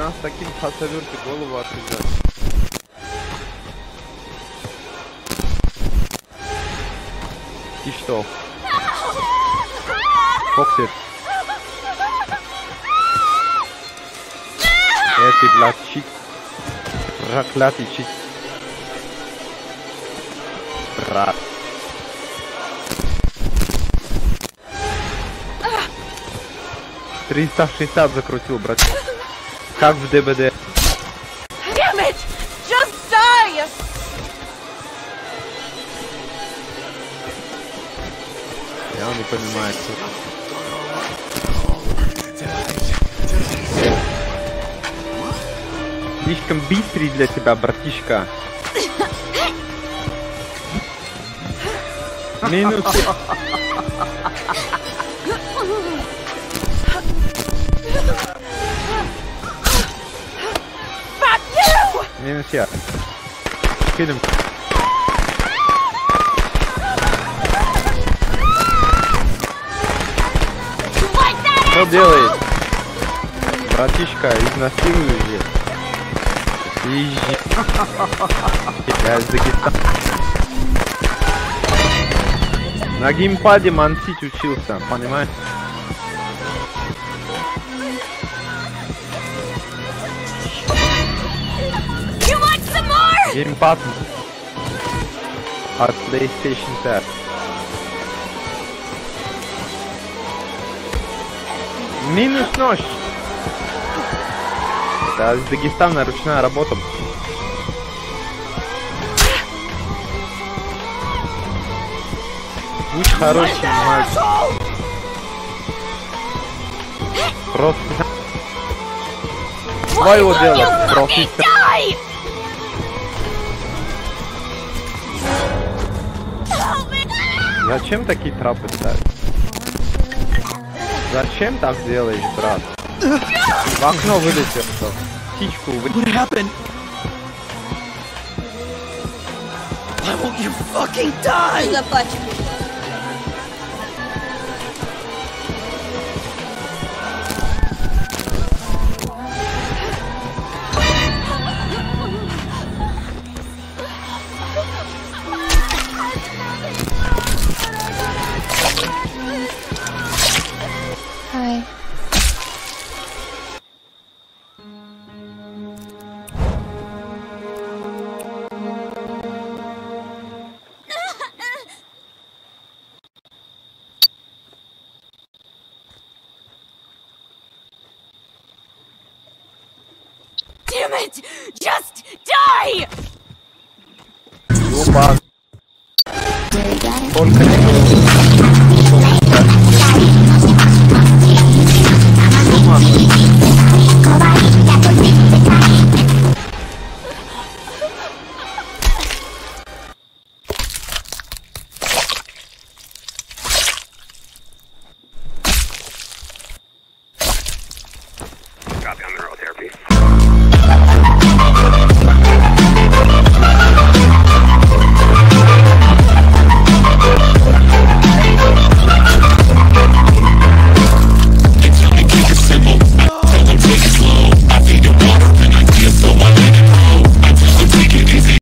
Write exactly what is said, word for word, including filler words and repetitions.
нас таким хасаверки голову отрезать. И что? Фоксит. Это, блядь, чит. Проклятый чит. Брат. триста шестьдесят закрутил, брат. Как в ДБД. Damn it! Just die! Я не понимаю, что... Слишком быстрый для тебя, братишка. Минус. Минус я. Фильм. Что делает? Братишка, изнасилуй ее. Езжи. Я из Дагестана. На геймпаде мансить учился, понимаешь? Геймпад от PlayStation пять. Минус нож. Да, из Дагестана ручная работа. Будь хороший мальчик. Просто... Твое дело, профессор. Зачем такие трапы ставить? Зачем так делаешь, брат? В окно вылетел, что? Птичку вылетел. Why won't you fucking die? Hi. Damn it! Just die! Опа. Только